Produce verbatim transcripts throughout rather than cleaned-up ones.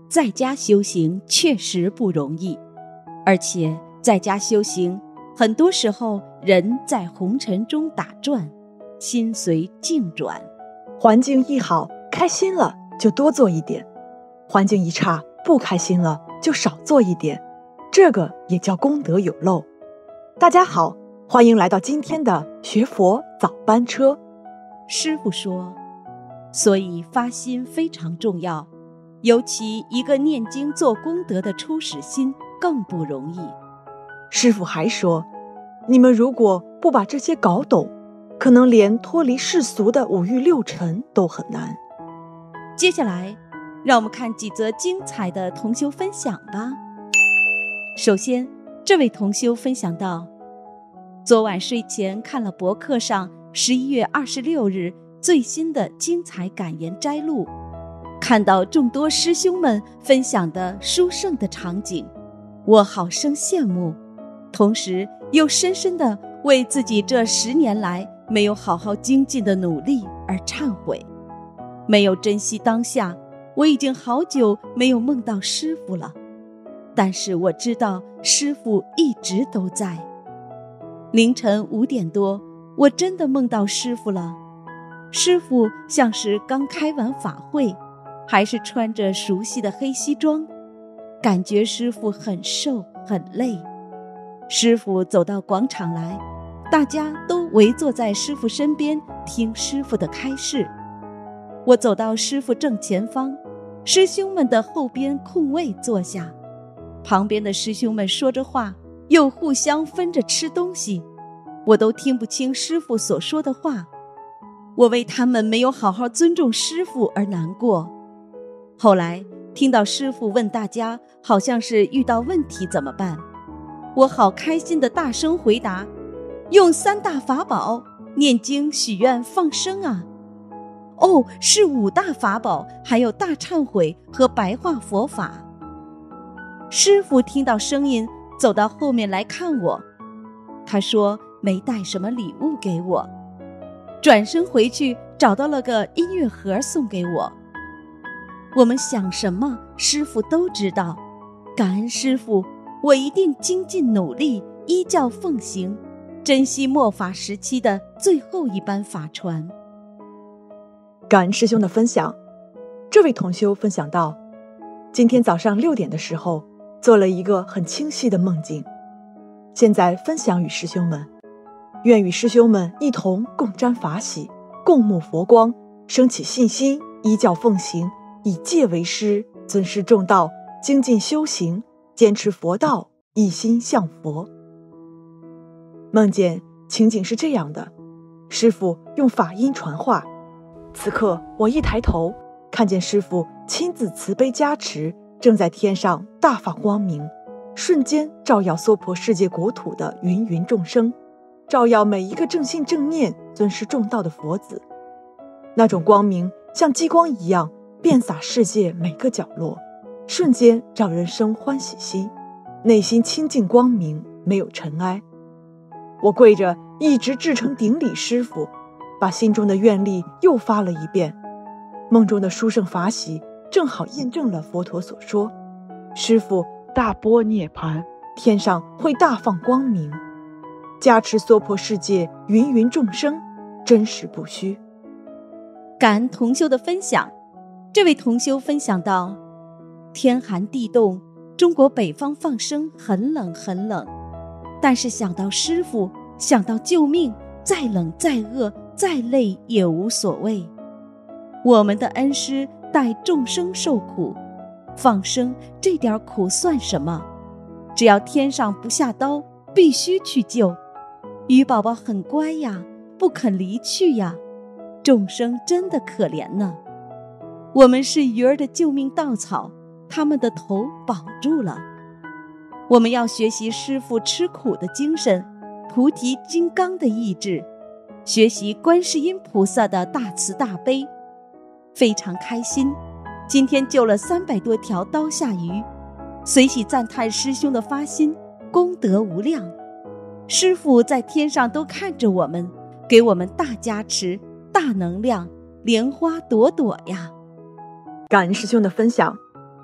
在家修行确实不容易，而且在家修行，很多时候人在红尘中打转，心随境转。 环境一好，开心了就多做一点；环境一差，不开心了就少做一点。这个也叫功德有漏。大家好，欢迎来到今天的学佛早班车。 师父说，所以发心非常重要，尤其一个念经做功德的初始心更不容易。 师父还说，你们如果不把这些搞懂，可能连脱离世俗的五欲六尘都很难。 接下来让我们看几则精彩的同修分享吧。首先，这位同修分享到，昨晚睡前看了博客上十一月二十六日最新的精彩感言摘录，看到众多师兄们分享的殊胜的场景，我好生羡慕，同时又深深地为自己这十年来没有好好精进的努力而忏悔。没有珍惜当下，我已经好久没有梦到师父了，但是我知道师父一直都在。凌晨五点多，我真的梦到师父了。师父像是刚开完法会，还是穿着熟悉的黑西装，感觉师父很瘦很累。师父走到广场来，大家都围坐在师父身边听师父的开示。我走到师父正前方，师兄们的后边空位坐下，旁边的师兄们说着话，又互相分着吃东西，我都听不清师父所说的话。我为他们没有好好尊重师父而难过。后来听到师父问大家好像是遇到问题怎么办，我好开心地大声回答，用三大法宝，念经许愿放生啊。哦，是五大法宝，还有大忏悔和白话佛法。师父听到声音走到后面来看我，他说没带什么礼物给我，转身回去找到了个音乐盒送给我。我们想什么师父都知道，感恩师父，我一定精进努力，依教奉行，珍惜末法时期的最后一班法传。 感恩师兄的分享。这位同修分享到，今天早上六点的时候做了一个很清晰的梦境，现在分享与师兄们，愿与师兄们一同共沾法喜，共沐佛光，升起信心，依教奉行，以戒为师，尊师重道，精进修行，坚持佛道，一心向佛。梦见情景是这样的，师父用法音传话，此刻我一抬头，看见师父亲自慈悲加持，正在天上大放光明，瞬间照耀娑婆世界国土的芸芸众生，照耀每一个正信正念尊师重道的佛子。那种光明像激光一样遍洒世界每个角落，瞬间让人生欢喜心，内心清净光明，没有尘埃。我跪着一直至诚顶礼师父，把心中的愿力又发了一遍。梦中的殊胜法喜正好验证了佛陀所说，师父大般涅槃，天上会大放光明，加持娑婆世界芸芸众生，真实不虚。 感恩同修的分享。这位同修分享到，天寒地冻，中国北方放生很冷很冷，但是想到师父，想到救命，再冷再饿再累也无所谓。我们的恩师带众生受苦，放生这点苦算什么？只要天上不下刀，必须去救。鱼宝宝很乖呀，不肯离去呀，众生真的可怜呢。我们是鱼儿的救命稻草，他们的头保住了。我们要学习师父吃苦的精神，菩提金刚的意志，学习观世音菩萨的大慈大悲。非常开心，今天救了三百多条刀下鱼，随喜赞叹师兄的发心，功德无量。师父在天上都看着我们，给我们大加持，大能量，莲花朵朵呀。 感恩师兄的分享。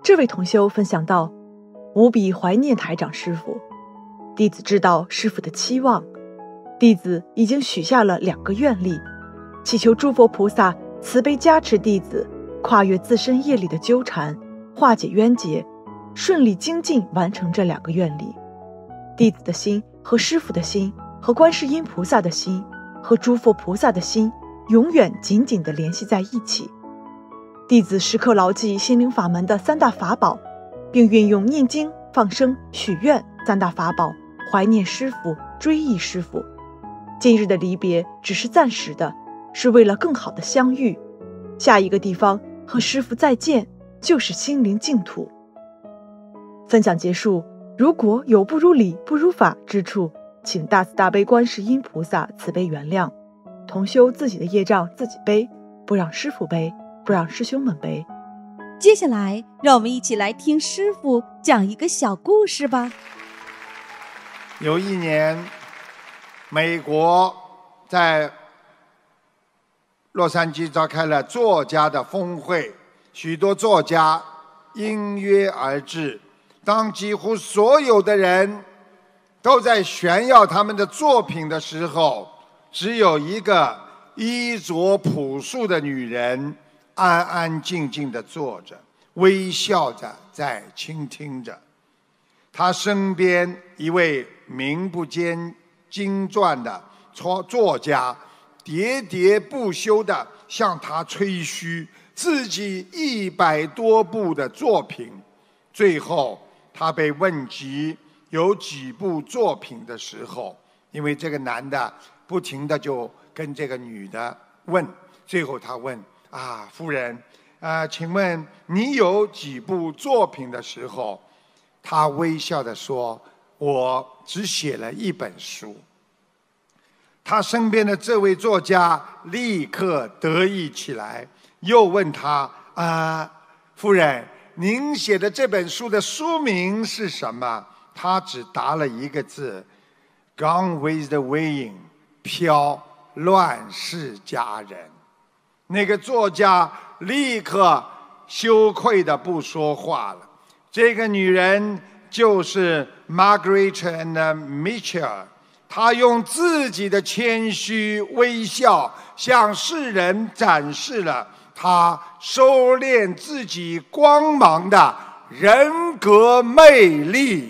这位同修分享到，无比怀念台长师父，弟子知道师父的期望，弟子已经许下了两个愿力，祈求诸佛菩萨慈悲加持弟子，跨越自身业力的纠缠，化解冤结，顺利精进完成这两个愿力。弟子的心和师父的心，和观世音菩萨的心，和诸佛菩萨的心，永远紧紧地联系在一起。弟子时刻牢记心灵法门的三大法宝，并运用念经、放生、许愿三大法宝，怀念师父，追忆师父。今日的离别只是暂时的，是为了更好的相遇。下一个地方和师父再见，就是心灵净土。分享结束，如果有不如理、不如法之处，请大慈大悲观世音菩萨慈悲原谅。同修自己的业障自己背，不让师父背，不让师兄们背。 接下来，让我们一起来听师父讲一个小故事吧。 有一年，美国在洛杉矶召开了作家的峰会，许多作家应约而至。当几乎所有的人都在炫耀他们的作品的时候，只有一个衣着朴素的女人安安静静地坐着，微笑着在倾听着。她身边一位名不见经传的作家喋喋不休地向她吹嘘自己一百多部的作品。最后他被问及有几部作品的时候，因为这个男的不停地就跟这个女的问，最后他问啊，夫人啊、呃，请问你有几部作品的时候，他微笑地说，我只写了一本书。他身边的这位作家立刻得意起来，又问他啊，夫人，您写的这本书的书名是什么？他只答了一个字 Gone with the wind， 飘，乱世佳人。那个作家立刻羞愧地不说话了。这个女人就是 Margaret and Mitchell， 她用自己的谦虚微笑向世人展示了她收敛自己光芒的人格魅力。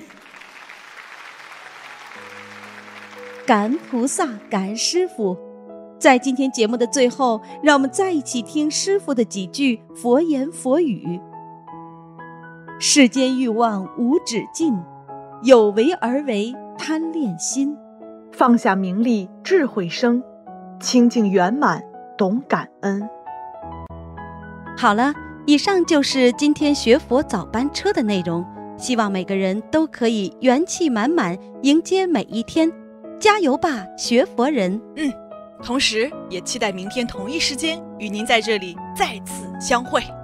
感恩菩萨，感恩师父。在今天节目的最后，让我们再一起听师父的几句佛言佛语。世间欲望无止境，有为而为贪恋心。 放下名利智慧生，清净圆满懂感恩。 好了，以上就是今天学佛早班车的内容，希望每个人都可以元气满满迎接每一天，加油吧，学佛人！ 嗯，同时也期待明天同一时间与您在这里再次相会。